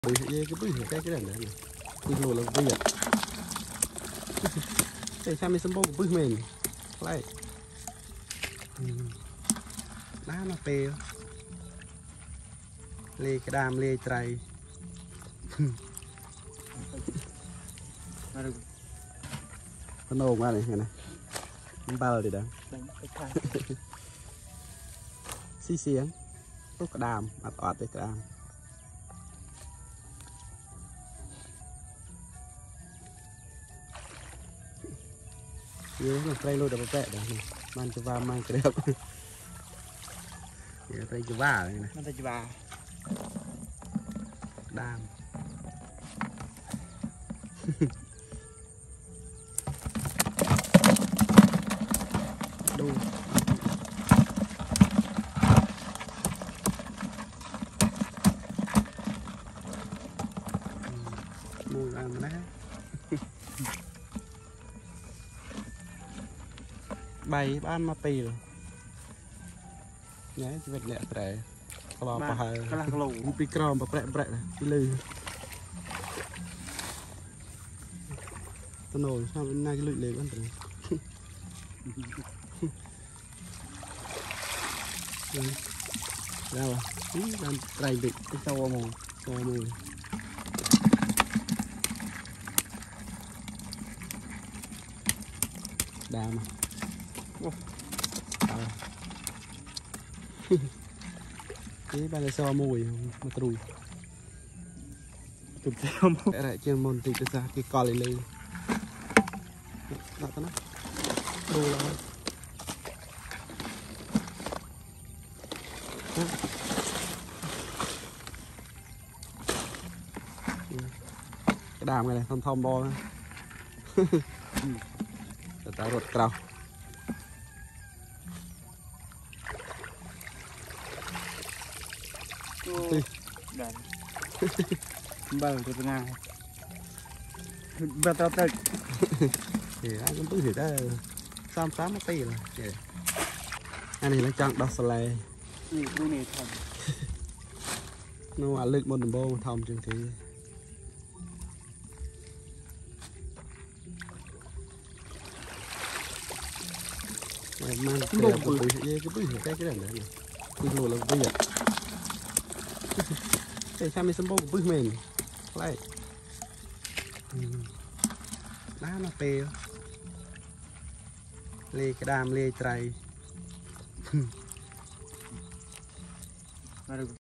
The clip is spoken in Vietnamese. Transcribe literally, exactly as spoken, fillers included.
bự cái bự cái cái này này bự lùa là bự cái sao mình xem bông bự mình lại đá nó pê lê cái đam lê trai con nô qua này này nó bao rồi đó xí xiếng tốt cái đam mặt ọt cái đam nó trai lôi được bẹ đó man cho va man cái đẹp trai cho va này man trai cho va đam đu mùi ăn đấy bay ban mà tì rồi nhé chỉ vật nhẹ trẻ lò bà hà pi crom bà bẹ bẹ pi lư tôi nổi sao bên này cái lưỡi lề vẫn rồi đâu đang trầy bị cái sâu mồ sâu mùi đà mà cái ba này so mùi mà trùi chụp theo một cái này trên môn thì ra cái cò lên lên đó nó đu lại cái đàm này này thông thông bo ta rụt cầu bờ từ bên nào bờ tao tao thì anh cũng biết thì đó sam tám tí rồi anh này là chọn đọc sợi này đu này thầm nó lực một đồng bô thòng chừng thì mang cái bự cái bự cái cái này này bự lùa là bự cái sao mình xem bông bự mình lại đá nó pê lê cái đam lê trai